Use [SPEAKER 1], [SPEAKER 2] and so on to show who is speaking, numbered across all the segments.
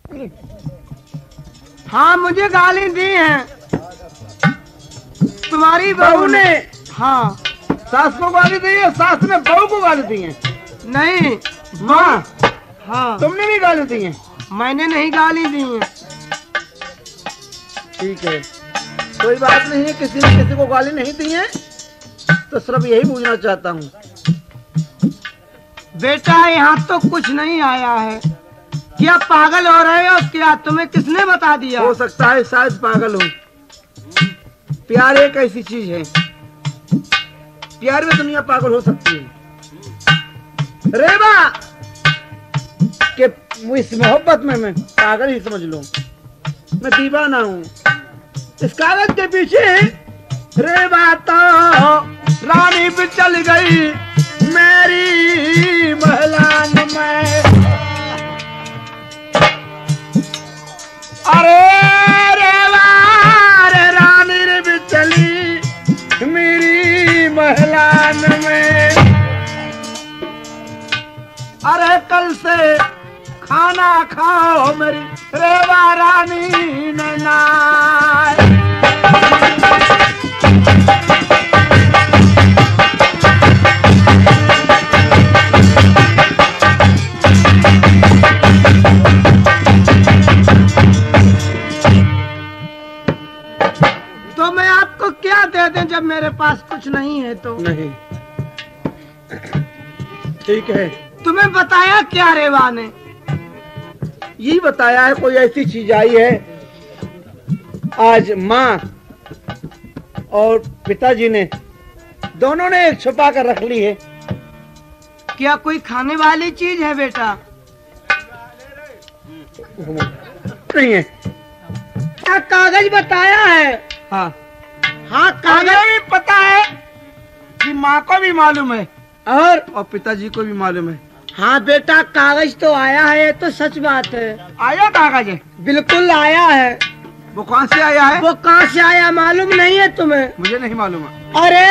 [SPEAKER 1] हाँ मुझे गाली दी है तुम्हारी बहू ने। हाँ
[SPEAKER 2] सास को गाली दी है, सास ने बहू को गाली दी है?
[SPEAKER 1] नहीं
[SPEAKER 2] माँ।
[SPEAKER 1] हाँ
[SPEAKER 2] तुमने भी गाली दी है?
[SPEAKER 1] मैंने नहीं गाली दी है।
[SPEAKER 2] ठीक है, कोई बात नहीं है, किसी ने किसी को गाली नहीं दी है, तो सिर्फ यही पूछना चाहता हूँ।
[SPEAKER 1] बेटा यहाँ तो कुछ नहीं आया है। क्या पागल हो रहे हो क्या? तुम्हें किसने बता दिया?
[SPEAKER 2] हो सकता है शायद पागल हूँ। प्यार एक ऐसी चीज है, प्यार में दुनिया पागल हो सकती है। रेबा के इस मोहब्बत में मैं पागल ही समझ लो, मैं दीवाना हूँ। इस कागज के पीछे रेबा तो रानी भी चल गई मेरी महलान में। अरे रेबा रे रानी रे भी चली मेरी महलान में। अरे कल से खाना खाओ मेरी रेवा रानी नैना।
[SPEAKER 1] तो मैं आपको क्या दे दें जब मेरे पास कुछ नहीं है तो?
[SPEAKER 2] नहीं, ठीक है।
[SPEAKER 1] तुम्हें बताया क्या रेवा ने?
[SPEAKER 2] यही बताया है कोई ऐसी चीज आई है। आज माँ और पिताजी ने दोनों ने एक छुपा कर रख ली है।
[SPEAKER 1] क्या कोई खाने वाली चीज है बेटा?
[SPEAKER 2] नहीं है।
[SPEAKER 1] क्या कागज बताया है?
[SPEAKER 2] हाँ
[SPEAKER 1] हाँ कागज
[SPEAKER 2] भी पता है कि माँ को भी मालूम है और पिताजी को भी मालूम है।
[SPEAKER 1] हाँ बेटा कागज तो आया है, तो सच बात है।
[SPEAKER 2] आया कागज है?
[SPEAKER 1] बिल्कुल आया है।
[SPEAKER 2] वो कहाँ से आया है?
[SPEAKER 1] वो कहाँ से आया मालूम नहीं है तुम्हें?
[SPEAKER 2] मुझे नहीं मालूम है।
[SPEAKER 1] अरे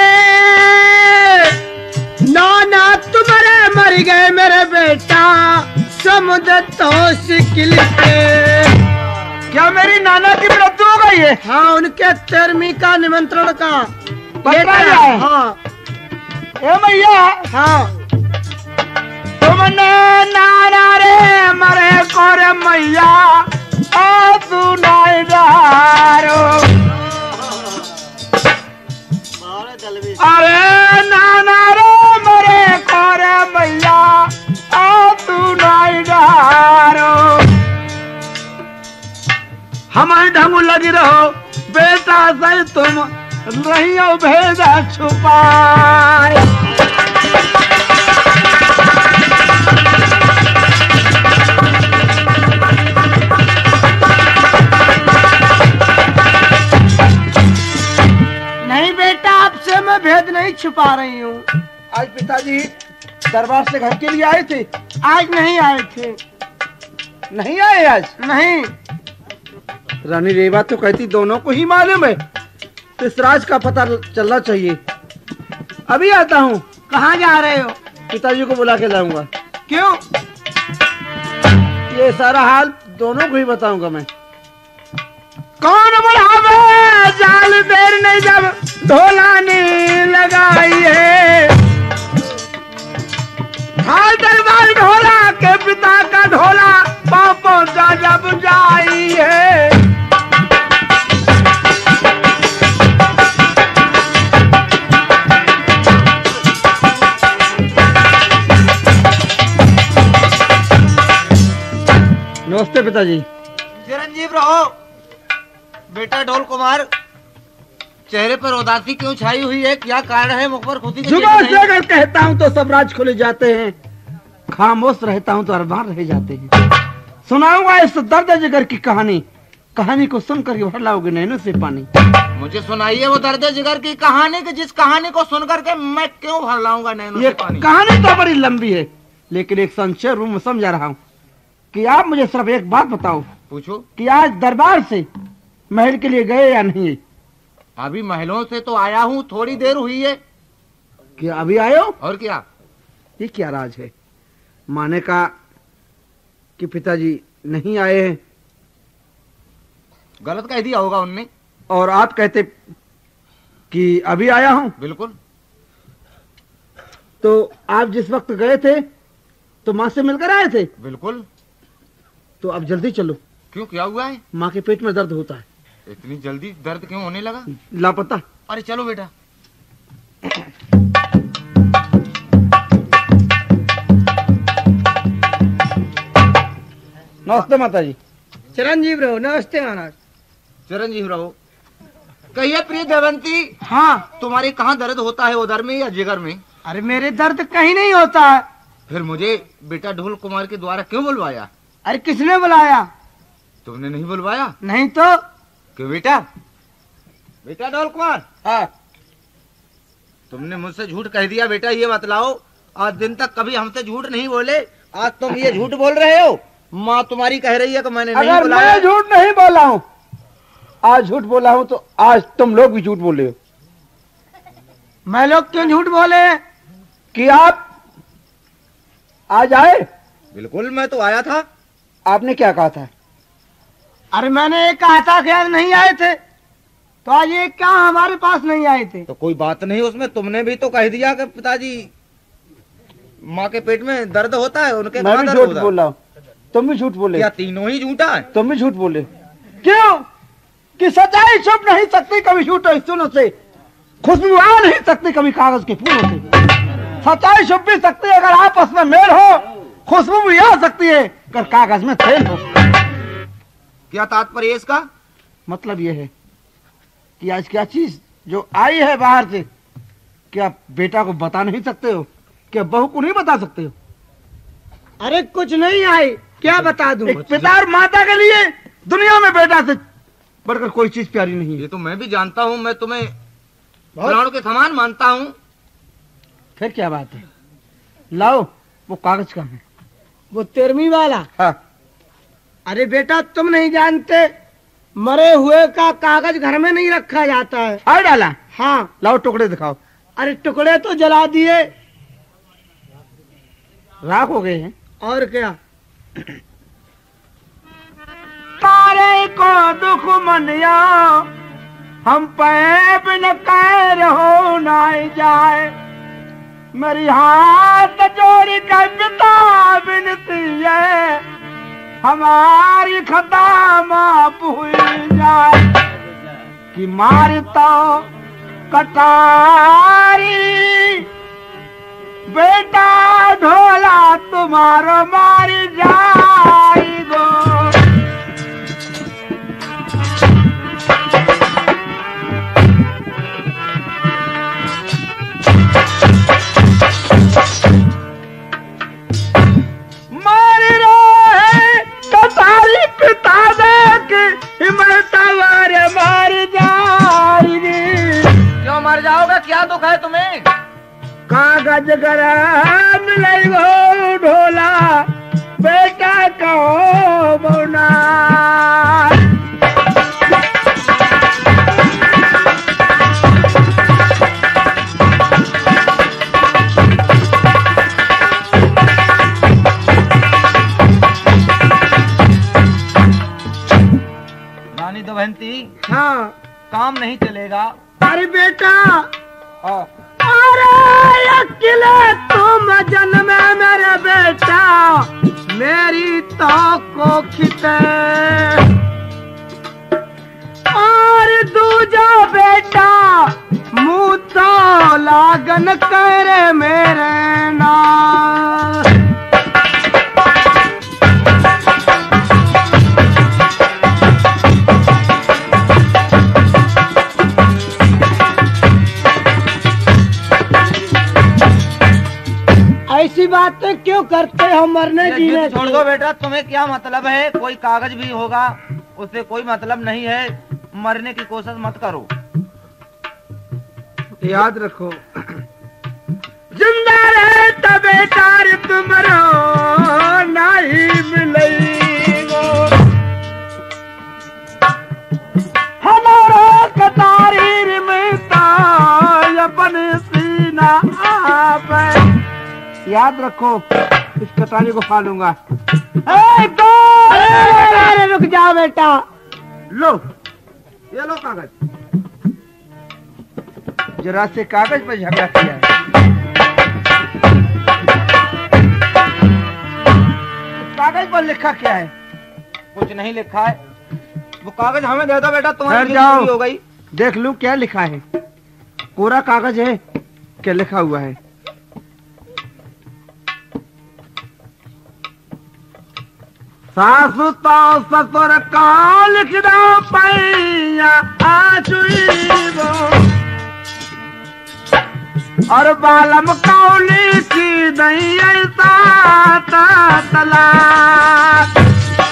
[SPEAKER 1] नाना तुम्हारे मर गए मेरे बेटा समुद्र तो शिकिल के।
[SPEAKER 2] क्या मेरी नाना की मृत्यु हो गई है?
[SPEAKER 1] हाँ उनके 13वीं का निमंत्रण का
[SPEAKER 2] पत्र आया है?
[SPEAKER 1] हाँ
[SPEAKER 2] ए मैया,
[SPEAKER 1] हाँ
[SPEAKER 2] तुमने नाना रे मरे कोरे मैया आ तू नहीं डारो। अरे नाना रे मरे कोरे मैया आ तू नहीं डारो। हमारे ढंग लगी रहो बेटा से तुम नहीं हो भेजा छुपाए।
[SPEAKER 1] नहीं बेटा आपसे मैं भेद नहीं छुपा रही हूँ।
[SPEAKER 2] आज पिताजी दरबार से घर के लिए आए थे?
[SPEAKER 1] आज नहीं आए थे।
[SPEAKER 2] नहीं आए आज?
[SPEAKER 1] नहीं।
[SPEAKER 2] रानी रेवा तो कहती दोनों को ही मालूम है, तो इस राज का पता चलना चाहिए। अभी आता हूँ।
[SPEAKER 1] कहाँ जा रहे हो?
[SPEAKER 2] पिताजी को बुला के लाऊंगा।
[SPEAKER 1] क्यों?
[SPEAKER 2] ये सारा हाल दोनों को ही बताऊंगा मैं।
[SPEAKER 1] कौन बढ़ावे जाल देर नहीं जब ढोलानी लगाई है। हाल दरबार ढोला के पिता का ढोला पापों जा जब जाई है।
[SPEAKER 2] नमस्ते पिताजी।
[SPEAKER 3] चिरंजीव रहो। बेटा ढोल कुमार, चेहरे पर उदासी क्यों छाई हुई है? क्या कारण है? मुख पर खुशी
[SPEAKER 2] जुबान से अगर कहता हूँ तो सब राज खुले जाते हैं, खामोश रहता हूँ तो अरमान रह जाते हैं। सुनाऊंगा इस दर्द जिगर की कहानी, कहानी को सुनकर के भर लाओगे नैनों से पानी।
[SPEAKER 3] मुझे सुनाइए वो दर्द जिगर की कहानी, कि जिस कहानी को सुनकर के मैं क्यों भर लाऊंगा नैनों
[SPEAKER 2] ये
[SPEAKER 3] से पानी।
[SPEAKER 2] कहानी तो बड़ी लंबी है, लेकिन एक संक्षेप रूप में समझा रहा हूँ कि आप मुझे सिर्फ एक बात बताओ।
[SPEAKER 3] पूछो।
[SPEAKER 2] कि आज दरबार से महल के लिए गए या नहीं?
[SPEAKER 3] अभी महलों से तो आया हूँ, थोड़ी देर हुई है।
[SPEAKER 2] क्या अभी आए हो?
[SPEAKER 3] और क्या?
[SPEAKER 2] ये क्या राज है? माने का कि पिताजी नहीं आए हैं
[SPEAKER 3] गलत कह दिया होगा उनने।
[SPEAKER 2] और आप कहते कि अभी आया हूं।
[SPEAKER 3] बिल्कुल।
[SPEAKER 2] तो आप जिस वक्त गए थे तो माँ से मिलकर आए थे।
[SPEAKER 3] बिल्कुल।
[SPEAKER 2] तो अब जल्दी चलो।
[SPEAKER 3] क्यों, क्या हुआ है?
[SPEAKER 2] माँ के पेट में दर्द होता है।
[SPEAKER 3] इतनी जल्दी दर्द क्यों होने लगा?
[SPEAKER 2] लापता।
[SPEAKER 3] अरे चलो बेटा।
[SPEAKER 2] नमस्ते माता जी।
[SPEAKER 1] चिरंजीव रहो। नमस्ते महाराज।
[SPEAKER 3] चिरंजीव रहो। कहिए प्रिय देवंती,
[SPEAKER 1] हाँ,
[SPEAKER 3] तुम्हारे कहाँ दर्द होता है, उधर में या जिगर में?
[SPEAKER 1] अरे मेरे दर्द कहीं नहीं होता है।
[SPEAKER 3] फिर मुझे बेटा ढोल कुमार के द्वारा क्यों बुलवाया?
[SPEAKER 1] अरे किसने बुलाया?
[SPEAKER 3] तुमने नहीं बुलवाया?
[SPEAKER 1] नहीं तो।
[SPEAKER 3] क्यों बेटा? बेटा ढोल कुमार,
[SPEAKER 2] हाँ।
[SPEAKER 3] तुमने मुझसे झूठ कह दिया बेटा, ये बतलाओ। आज दिन तक कभी हमसे झूठ नहीं बोले, आज तुम ये झूठ बोल रहे हो। माँ तुम्हारी कह रही है कि मैंने नहीं
[SPEAKER 2] अगर
[SPEAKER 3] बुलाया।
[SPEAKER 2] मैं झूठ नहीं बोला हूँ, आज झूठ बोला हूँ, तो आज तुम लोग भी झूठ बोले हो।
[SPEAKER 1] मैं लोग क्यों झूठ बोले?
[SPEAKER 2] कि आप आज आए।
[SPEAKER 3] बिल्कुल, मैं तो आया था।
[SPEAKER 2] आपने क्या कहा था?
[SPEAKER 1] अरे मैंने ये कहा था कि आज नहीं आए थे, तो आज ये क्या हमारे पास नहीं आए थे?
[SPEAKER 3] तो कोई बात नहीं उसमें, तुमने भी तो कह दिया कि पिताजी माँ के पेट में दर्द होता है, उनके
[SPEAKER 2] मैं
[SPEAKER 3] कहाँ
[SPEAKER 2] भी
[SPEAKER 3] दर्द
[SPEAKER 2] झूठ
[SPEAKER 3] होता है?
[SPEAKER 2] बोला हूँ, तुम भी झूठ बोले।
[SPEAKER 3] क्या तीनों ही झूठा है?
[SPEAKER 2] तुम भी झूठ बोले। क्यों? कि सच्चाई छुप नहीं सकती कभी झूठों सुनों से, खुशबू आ नहीं सकती कभी कागज के फूलों से। सच्चाई छुप भी सकती है अगर आपस में मेल हो, खुशबू भी आ सकती है अगर कागज में तेल हो।
[SPEAKER 3] क्या तात्पर्य इसका?
[SPEAKER 2] मतलब यह है कि आज क्या चीज जो आई है बाहर से, क्या बेटा को बता नहीं सकते हो? क्या बहू को नहीं बता सकते हो?
[SPEAKER 1] अरे कुछ नहीं आई, क्या बता दूं?
[SPEAKER 2] एक पिता और माता के लिए दुनिया में बेटा से बढ़कर कोई चीज प्यारी नहीं है।
[SPEAKER 3] ये तो मैं भी जानता हूँ, मैं तुम्हें प्राणों के समान मानता हूँ।
[SPEAKER 2] फिर क्या बात है? लाओ वो कागज का है।
[SPEAKER 1] वो 13वीं वाला?
[SPEAKER 2] हाँ।
[SPEAKER 1] अरे बेटा तुम नहीं जानते, मरे हुए का कागज घर में नहीं रखा जाता है।
[SPEAKER 2] फाड़ डाला?
[SPEAKER 1] हाँ।
[SPEAKER 2] लाओ टुकड़े दिखाओ।
[SPEAKER 1] अरे टुकड़े तो जला दिए।
[SPEAKER 2] राख हो गए हैं।
[SPEAKER 1] और क्या?
[SPEAKER 2] तारे को दुख मनिया हम पे बिन कैर हो ना जाए, मेरी हाथ जोड़ी कर पिता बिनती है हमारी खता माफ हुई जाए। कि मारता कटारी बेटा ढोला तुम्हारो मारी जाई गो। मारी रहे कटारी पिता देख हिम्मतवार मारी जाएगी।
[SPEAKER 3] क्यों मर जाओगे? क्या दुख है तुम्हें?
[SPEAKER 2] कागज गरम लगो ढोला बेटा कहो बोना।
[SPEAKER 3] रानी दमयंती,
[SPEAKER 1] हाँ।
[SPEAKER 3] काम नहीं चलेगा।
[SPEAKER 1] अरे बेटा,
[SPEAKER 2] हाँ।
[SPEAKER 1] अरे अकेले तुम जन्म मेरे बेटा, मेरी तो कोखिते और दूजा बेटा मुँह तो लागन करे मेरे ना। ऐसी बातें क्यों करते हो? मरने जीने
[SPEAKER 3] छोड़ दो बेटा, तुम्हें क्या मतलब है? कोई कागज भी होगा, उससे कोई मतलब नहीं है। मरने की कोशिश मत करो।
[SPEAKER 2] याद रखो,
[SPEAKER 1] जिंदा रहे तब बेटा तुमरो नहीं मिलेगो।
[SPEAKER 2] हमारा कतारी में अपन सीना आप। याद रखो, इस कटारी को फाड़ूंगा।
[SPEAKER 1] अरे रुक जाओ बेटा।
[SPEAKER 2] लो ये लो कागज।
[SPEAKER 1] जरा से कागज पर झगड़ा किया है। कागज पर लिखा क्या है?
[SPEAKER 3] कुछ नहीं लिखा है। वो कागज हमें दे दो बेटा, तुम्हारी
[SPEAKER 1] ठहर जाओ।
[SPEAKER 3] हो गई।
[SPEAKER 1] देख लूं क्या लिखा है। कोरा कागज है, क्या लिखा हुआ है? सासु तो ससुर का लिख दो पैया आचुईबो, और बालम कौली की दई ऐसा तलाक।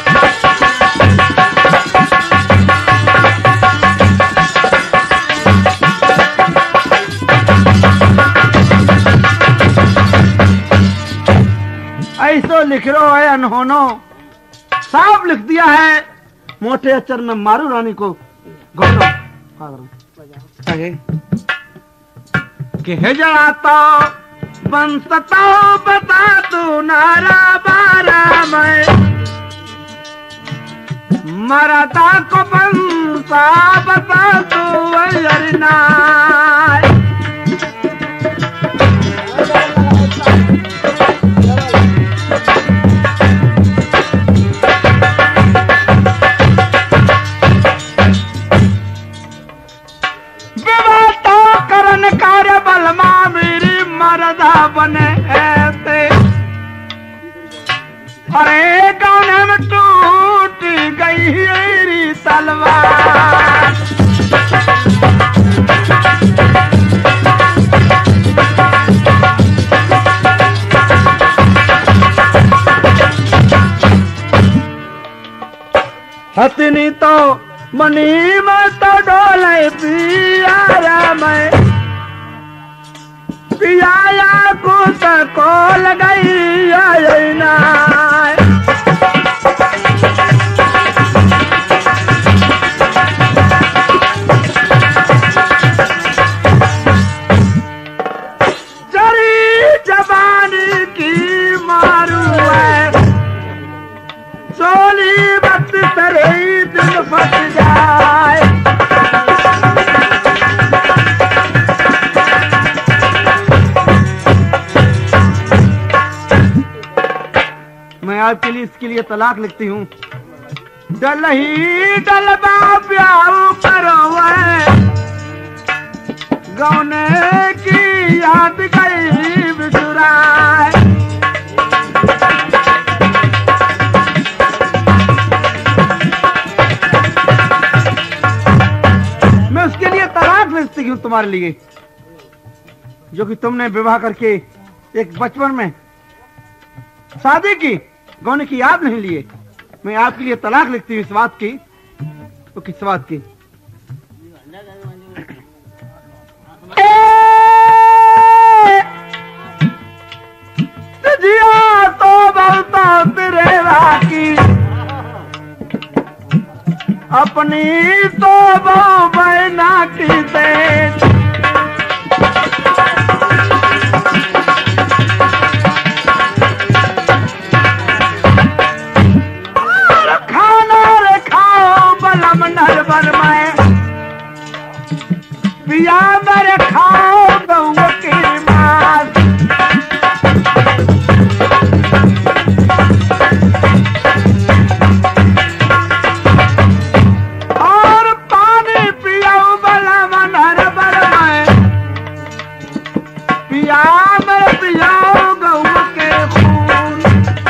[SPEAKER 1] ऐसो लिख रो है अनहोनो, साफ लिख दिया है मोटे अक्षर में मारू रानी को घोड़ो कि जड़ा तो बंसता बता तू नारा बारा में मराता को बंसा बता तू वरना। बने ऐसे अरे गाने में टूट गई तलवार। हथनी तो मनी में तो डोले पिया मैं पियाया कुछ को लगाई ना। जरी जबानी की मारू है सोली बत तेरे दिल फट जाए। मैं आपके लिए इसके लिए तलाक लिखती हूँ। डल ही डलबा प्याऊ करो गौने की याद गई बिसुराए। मैं उसके लिए तलाक लिखती हूँ तुम्हारे लिए, जो कि तुमने विवाह करके एक बचपन में शादी की गौने की याद नहीं लिए। मैं आपके लिए तलाक लिखती हूँ इस बात की। तो किस बात की? जिया तो बोलता तेरे राकी अपनी तो वो बहना की से पिया मेरे खाओ गऊ की मात। और पानी पियाओ बला मनर बरमाए पिया मेरे पियाओ गऊ के खून।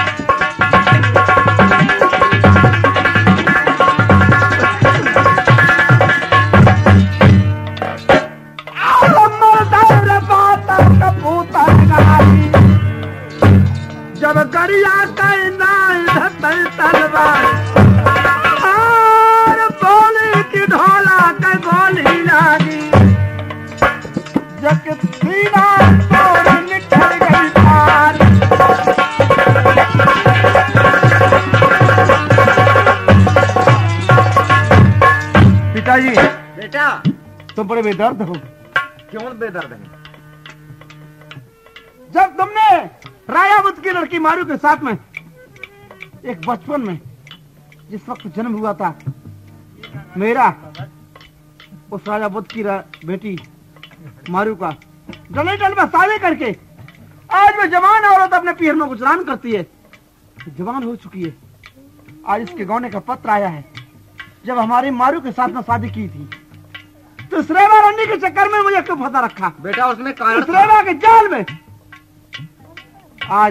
[SPEAKER 1] जब गरिया कहना इधर तलवार और बोली की ढोला के गोली लागी जब सीना तोड़ निकल गई पार। पिताजी
[SPEAKER 3] बेटा
[SPEAKER 1] तुम बड़े बेदर्द हो।
[SPEAKER 3] क्यों बेदर्द है?
[SPEAKER 1] जब तुमने रायावत की लड़की मारू के साथ में एक बचपन में जिस वक्त जन्म हुआ था मेरा उस राजा बुद्ध की बेटी मारू का डलेटन में शादी करके आज वो जवान औरत अपने पीर में गुजरान करती है, जवान हो चुकी है। आज इसके गौने का पत्र आया है। जब हमारी मारू के साथ में शादी की थी तो श्रेवा रंडी के चक्कर में मुझे क्यों फंसा रखा?
[SPEAKER 3] बेटा उसमें कारण
[SPEAKER 1] श्रेवा के जाल में। आज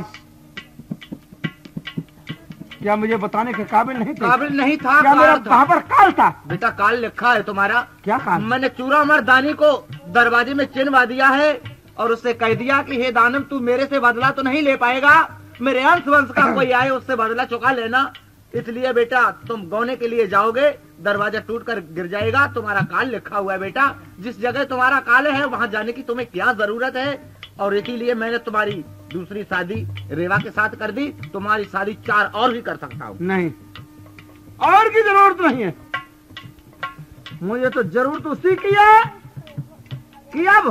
[SPEAKER 1] क्या मुझे बताने के काबिल नहीं थे?
[SPEAKER 3] काबिल नहीं था।
[SPEAKER 1] क्या मेरा वहां पर काल था?
[SPEAKER 3] बेटा काल लिखा है तुम्हारा।
[SPEAKER 1] क्या काल?
[SPEAKER 3] मैंने चूरामर दानी को दरवाजे में चिन्हवा दिया है और उससे कह दिया कि हे दानव तू मेरे से बदला तो नहीं ले पाएगा, मेरे अंश वंश का कोई आए उससे बदला चुका लेना। इसलिए बेटा तुम गौने के लिए जाओगे, दरवाजा टूटकर गिर जाएगा। तुम्हारा काल लिखा हुआ है बेटा, जिस जगह तुम्हारा काल है वहाँ जाने की तुम्हें क्या जरूरत है। और इसीलिए मैंने तुम्हारी दूसरी शादी रेवा के साथ कर दी। तुम्हारी शादी 4 और भी कर सकता हूँ।
[SPEAKER 1] नहीं, और की जरूरत नहीं है। मुझे तो जरूरत उसी की है कि अब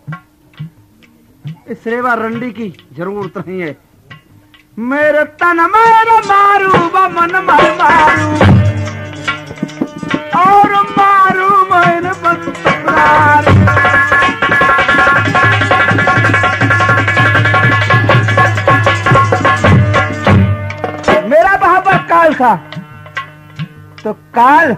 [SPEAKER 1] इस रेवा रंडी की जरूरत नहीं है। मेरे तन मेरे मारू मन मारू और मारू मैंने बस तकरार। मेरा वहां पर काल था तो काल।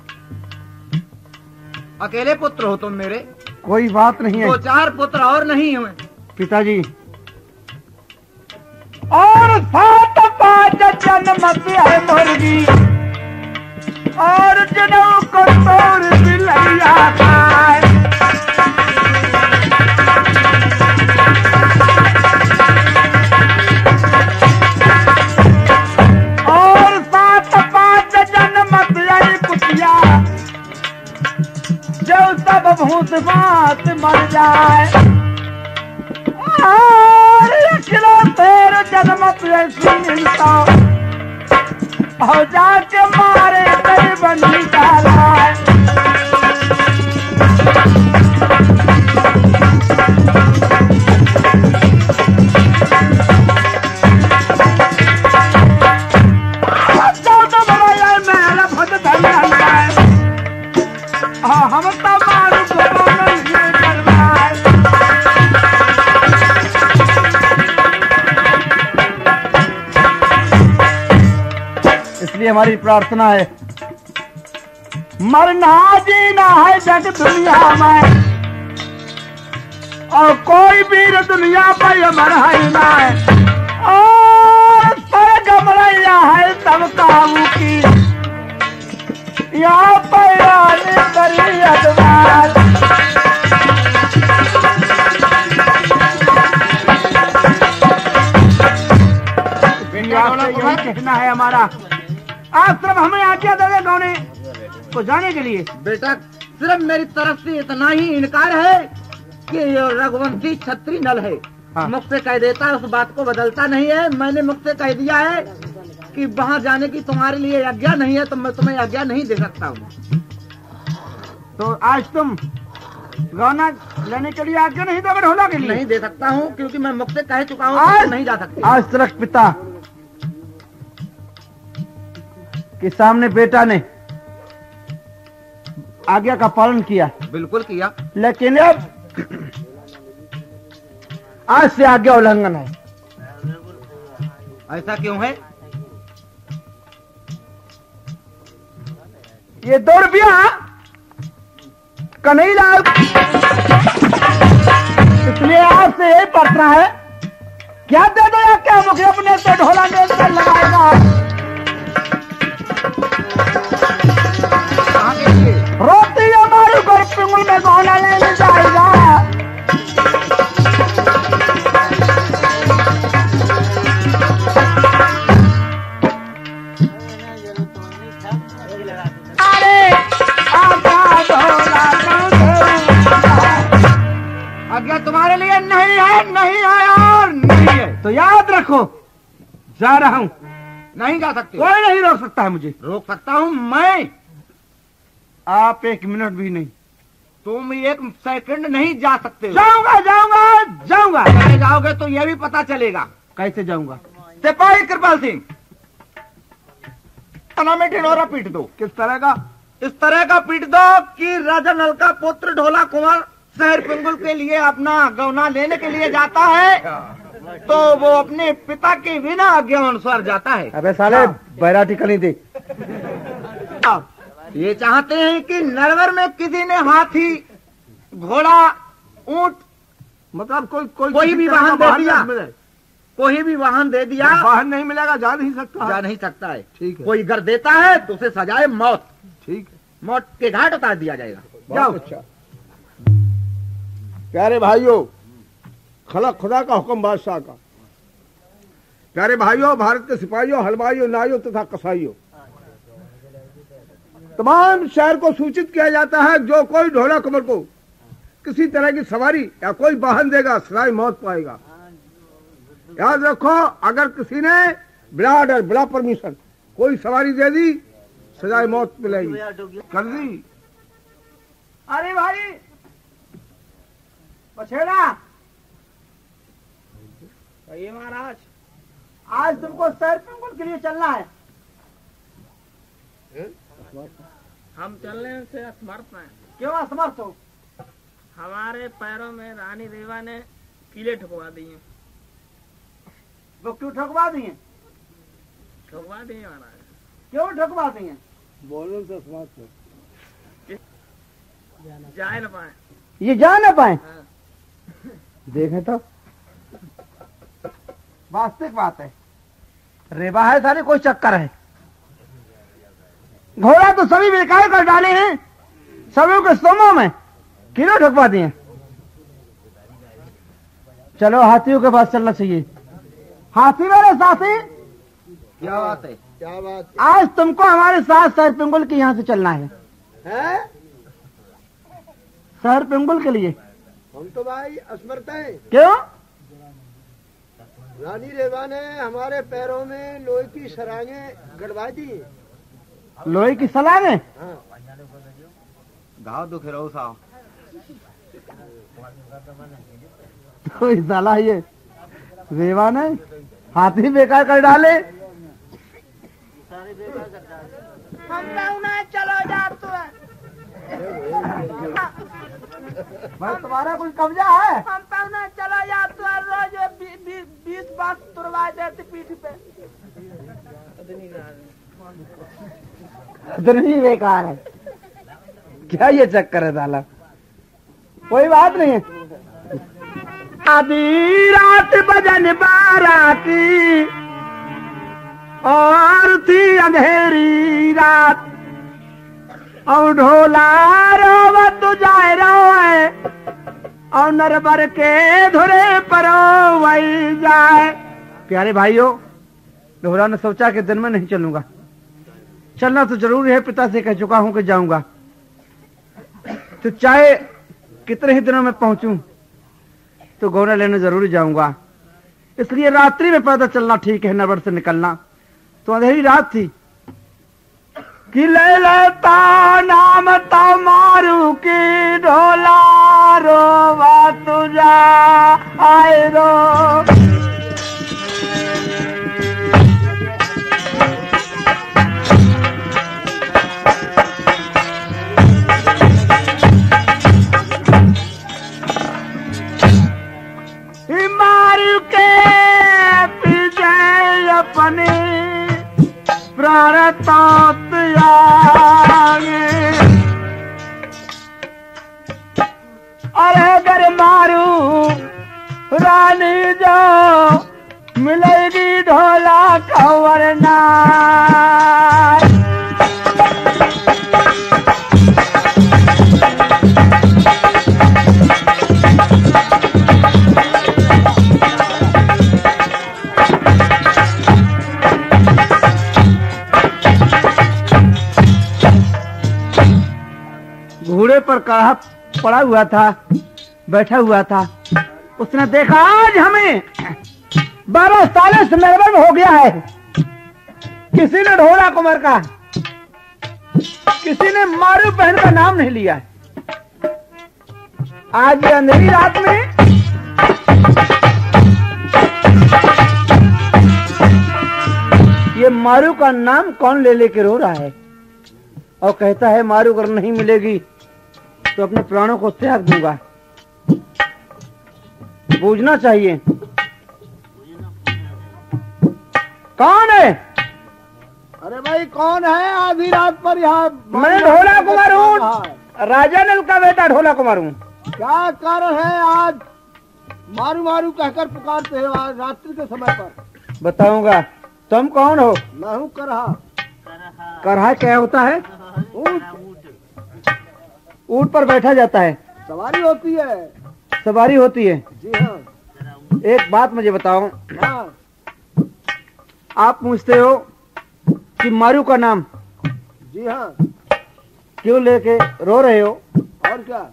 [SPEAKER 3] अकेले पुत्र हो तुम मेरे?
[SPEAKER 1] कोई बात नहीं है।
[SPEAKER 3] 2-4 पुत्र और नहीं हुए
[SPEAKER 1] पिताजी। और 7-5 जन्म है मुर्गी और जनऊ को तोड़ बिलैया खाए। और 7-5 जन्म कुटिया जो सब भूत बात मर जाए। किलो तेर जन्मत ऐसी मिलता और जाके मारे तेरी बंदी डाला। मेरा भक्त धन्यवाद हम तो मारू को इसलिए हमारी प्रार्थना है मरना जीना है जग दुनिया में और कोई वीर दुनिया पर अमर है ना है। और सरगम रैया है सब काबू की यहाँ पर आने करी अदवार। कहना है हमारा आश्रम हमें आज्ञा दे गौने को जाने के लिए।
[SPEAKER 3] बेटा सिर्फ मेरी तरफ से इतना ही इनकार है कि ये रघुवंशी छत्री नल है।
[SPEAKER 1] हाँ।
[SPEAKER 3] मुख से कह देता है, उस बात को बदलता नहीं है। मैंने मुख से कह दिया है कि वहाँ जाने की तुम्हारे लिए आज्ञा नहीं है तो मैं तुम्हें आज्ञा नहीं दे सकता हूँ।
[SPEAKER 1] तो आज तुम गौना लेने के लिए आज्ञा नहीं दोगे ढोला के लिए?
[SPEAKER 3] नहीं दे सकता हूँ क्योंकि मैं मुख से कह चुका हूँ
[SPEAKER 1] आज
[SPEAKER 3] नहीं जा सकती।
[SPEAKER 1] आज तक पिता के सामने बेटा ने आज्ञा का पालन किया।
[SPEAKER 3] बिल्कुल किया।
[SPEAKER 1] लेकिन अब आज से आज्ञा उल्लंघन है।
[SPEAKER 3] ऐसा क्यों है?
[SPEAKER 1] ये 2 रुपया कन्हैयालाल इसलिए आपसे यही प्रार्थना है क्या दे दो या क्या मुझे अपने से ढोला में लगाएगा। रोटी हमारे घर पिंगुल में गौना लेने जाएगा।
[SPEAKER 3] आज्ञा तुम्हारे लिए नहीं है, नहीं है और नहीं है।
[SPEAKER 1] तो याद रखो जा रहा हूँ।
[SPEAKER 3] नहीं जा सकते।
[SPEAKER 1] कोई नहीं रोक सकता है मुझे।
[SPEAKER 3] रोक सकता हूँ मैं।
[SPEAKER 1] आप 1 मिनट भी नहीं।
[SPEAKER 3] तुम 1 सेकंड नहीं जा सकते।
[SPEAKER 1] जाऊंगा जाऊंगा जाऊंगा।
[SPEAKER 3] चले जाओगे तो यह भी पता चलेगा।
[SPEAKER 1] कैसे जाऊंगा?
[SPEAKER 3] सिपाही कृपाल सिंह थाना में ढिंढोरा पीट दो।
[SPEAKER 1] किस तरह का?
[SPEAKER 3] इस तरह का पीट दो कि राजा नल का पुत्र ढोला कुंवर शहर पिंगुल के लिए अपना गौना लेने के लिए जाता है तो वो अपने पिता के बिना आज्ञा अनुसार जाता है।
[SPEAKER 1] अबे साले बैराटी कली दे।
[SPEAKER 3] ये चाहते हैं कि नरवर में किसी ने हाथी घोड़ा ऊंट
[SPEAKER 2] मतलब
[SPEAKER 3] कोई भी वाहन दे दिया, कोई भी वाहन दे दिया,
[SPEAKER 2] वाहन नहीं मिलेगा, जा नहीं सकता,
[SPEAKER 3] जा नहीं सकता है।
[SPEAKER 2] ठीक है।
[SPEAKER 3] कोई घर देता है तो उसे सजाए मौत,
[SPEAKER 2] ठीक है,
[SPEAKER 3] मौत के घाट उतार दिया जाएगा।
[SPEAKER 2] जाओ। अच्छा प्यारे भाइयों, खलक खुदा का हुक्म बादशाह का। प्यारे भाइयों, भारत के सिपाहियों, हलवाइयों, नाइयों तथा कसाईयों, तमाम शहर को सूचित किया जाता है जो कोई ढोला कुंवर को किसी तरह की सवारी या कोई वाहन देगा सजाए मौत पाएगा। याद रखो, अगर किसी ने बिना ऑर्डर बिना परमिशन कोई सवारी दे दी सजाए मौत मिलेगी। कर दी।
[SPEAKER 1] अरे भाई बछेड़ा,
[SPEAKER 3] ये महाराज,
[SPEAKER 1] आज तुमको शहर पिंगुल के लिए चलना है।
[SPEAKER 4] हम चलने से असमर्थ हैं।
[SPEAKER 1] क्यों असमर्थ हो?
[SPEAKER 4] हमारे पैरों में रानी रेवा ने कीले ठुकवा दिए।
[SPEAKER 1] वो क्यों ठुकवा दिए?
[SPEAKER 4] ठुकवा दिए महाराज।
[SPEAKER 1] क्यों ठुकवा दिए?
[SPEAKER 2] बोलो तो समाप्त।
[SPEAKER 4] जा न पाए।
[SPEAKER 1] ये जा न पाए।
[SPEAKER 4] हाँ।
[SPEAKER 1] देखें तो वास्तविक बात है, रेवा है सारे, कोई चक्कर है। घोड़ा तो सभी बेकार कर डाले हैं, सभी के सोमों में किलो ठुकवा दिए। चलो हाथियों के पास चलना चाहिए। हाथी मेरे साथी,
[SPEAKER 3] क्या बात है?
[SPEAKER 2] क्या बात
[SPEAKER 1] आज तुमको हमारे साथ शहर पिंगुल के यहाँ से चलना है।
[SPEAKER 2] है?
[SPEAKER 1] शहर पिंगुल के लिए।
[SPEAKER 2] हम तो भाई असमर्थ हैं।
[SPEAKER 1] क्यों?
[SPEAKER 2] रानी रेवा ने हमारे पैरों में लोहे की सरांगे गड़वा दी।
[SPEAKER 1] लोहे की सलांगे?
[SPEAKER 2] हाँ।
[SPEAKER 3] घाव दुख रहो साहब।
[SPEAKER 1] तो इस साला ये रेवा ने हाथी बेकार कर डाले।
[SPEAKER 4] चलो जा तू।
[SPEAKER 1] भाई तुम्हारा कोई कब्जा है?
[SPEAKER 4] हम पौना चलो जा तू। रोज 20 बार तुरवा देती पीठ पे।
[SPEAKER 1] इतनी बेकार है क्या ये चक्कर है साला? कोई बात नहीं है। आधी रात बजन बाराती और थी अंधेरी रात और ढोला रोवत जाए रोए और नरबर के धुरे परो वही जाए। प्यारे भाइयों, ढोला ने सोचा कि दिन में नहीं चलूंगा, चलना तो जरूर है, पिता से कह चुका हूं कि जाऊंगा, तो चाहे कितने ही दिनों में पहुंचूं तो गौना लेने जरूर जाऊंगा। इसलिए रात्रि में पैदल चलना ठीक है, नरबर से निकलना। तो अंधेरी रात थी कि ले लेता नाम तो मारू की ढोला रोवा तुझा आए रो। मारू के पीछे अपने प्राण तात आगे, अरे अगर मारू रानी जो मिलेगी ढोला खवरना। घोड़े पर काढ़ा पड़ा हुआ था, बैठा हुआ था। उसने देखा आज हमें 1240 नरबर हो गया है, किसी ने ढोला कुंवर का, किसी ने मारू बहन का नाम नहीं लिया है। आज ये अंधेरी रात में ये मारू का नाम कौन ले लेके रो रहा है और कहता है मारू अगर नहीं मिलेगी तो अपने प्राणों को त्याग दूंगा। बूझना चाहिए। कौन है?
[SPEAKER 2] अरे भाई कौन है आधी रात पर यहाँ?
[SPEAKER 1] मैं ढोला कुमार हूँ, राजा नल का बेटा ढोला कुमार हूँ।
[SPEAKER 2] क्या कारण है आज मारू मारू कहकर पुकारते हो आज रात्रि के समय पर?
[SPEAKER 1] बताऊंगा। तुम कौन हो?
[SPEAKER 2] मैं हूँ करहा।
[SPEAKER 1] करहा क्या होता है?
[SPEAKER 2] ऊंट।
[SPEAKER 1] ऊंट पर बैठा जाता है,
[SPEAKER 2] सवारी होती है।
[SPEAKER 1] सवारी होती है।
[SPEAKER 2] जी हाँ।
[SPEAKER 1] एक बात मुझे बताओ,
[SPEAKER 2] हाँ।
[SPEAKER 1] आप पूछते हो कि मारू का नाम
[SPEAKER 2] जी हाँ।
[SPEAKER 1] क्यों लेके रो रहे हो?
[SPEAKER 2] और क्या?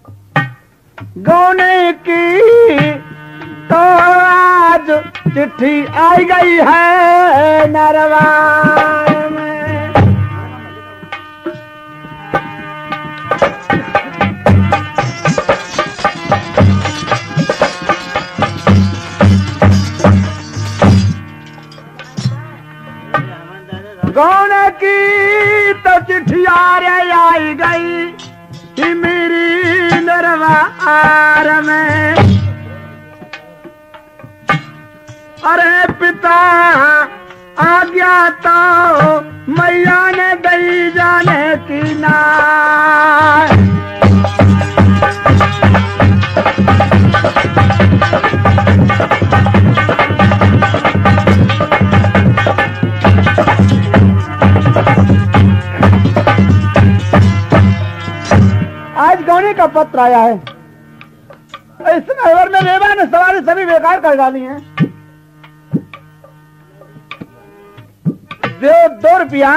[SPEAKER 1] गौने की तो आज चिट्ठी आई गई है नरवार में। गौने की तो चिट्ठी आई गई कि मेरी नरवार में। अरे पिता आज्ञा तो मैया ने दई जाने की ना। आज गौने का पत्र आया है। इस नहर में रेबा ने सवारी सभी बेकार कर डाली हैं। दो 2 रुपया।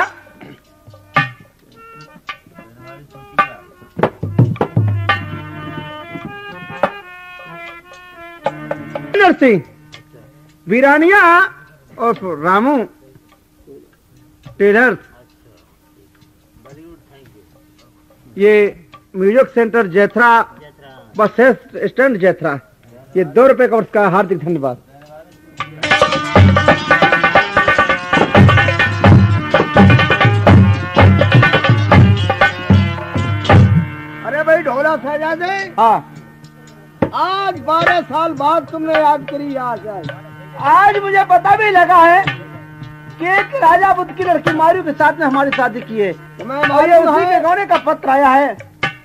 [SPEAKER 1] नरसिंह वीरानिया और रामू टेलर, ये music centre Jaithra bus stand Jaithara, ये 2 रुपए का उसका हार्दिक धन्यवाद।
[SPEAKER 2] अरे भाई ढोला शहजादे,
[SPEAKER 1] हाँ,
[SPEAKER 2] आज 12 साल बाद तुमने याद करी
[SPEAKER 1] आज मुझे पता भी लगा है कि एक राजा बुद्ध की लड़की मारू के साथ में हमारी शादी की है। और ये उसी के गौने का पत्र आया है।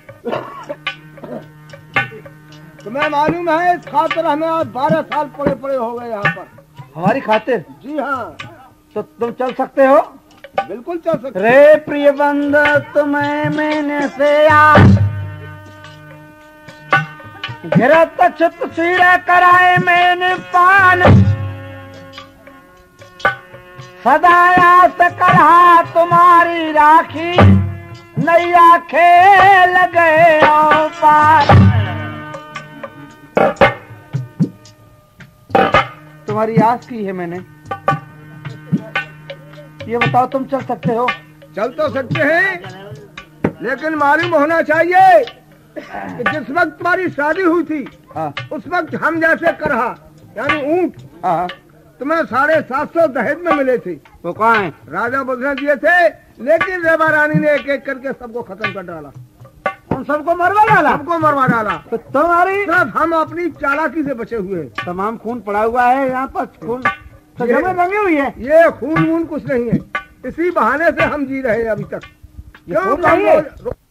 [SPEAKER 2] तुम्हें मालूम है इस खातिर हमें आज 12 साल पड़े पड़े हो गए यहाँ पर।
[SPEAKER 1] हमारी खातिर?
[SPEAKER 2] जी हाँ।
[SPEAKER 1] तो तुम चल सकते हो?
[SPEAKER 2] बिल्कुल चल सकते।
[SPEAKER 1] रे प्रिय बंद तुम्हें मैंने से याद, घिरत छुत सीरा कराए मैंने पान, सदायास करहा तुम्हारी राखी, नैया खेल गए ओ पार। तुम्हारी आस की है मैंने। ये बताओ तुम चल सकते हो?
[SPEAKER 2] चल तो सकते हैं, लेकिन मालूम होना चाहिए कि जिस वक्त तुम्हारी शादी हुई थी,
[SPEAKER 1] हाँ,
[SPEAKER 2] उस वक्त हम जैसे करहा यानी ऊंट
[SPEAKER 1] हाँ,
[SPEAKER 2] तुम्हें 750 दहेज में मिले थे।
[SPEAKER 1] वो कहाँ है?
[SPEAKER 2] राजा बुद्ध ने दिए थे, लेकिन रेबा रानी ने एक एक करके सबको खत्म कर डाला।
[SPEAKER 1] उन सबको मरवा डाला?
[SPEAKER 2] सबको मरवा डाला।
[SPEAKER 1] तो तुम्हारी
[SPEAKER 2] सिर्फ हम अपनी चालाकी से बचे हुए हैं।
[SPEAKER 1] तमाम खून पड़ा हुआ है यहाँ पर, खून तो जमे रंगी हुई है।
[SPEAKER 2] ये खून वून कुछ नहीं है, इसी बहाने से हम जी रहे हैं अभी तक।
[SPEAKER 1] ये खून नहीं है?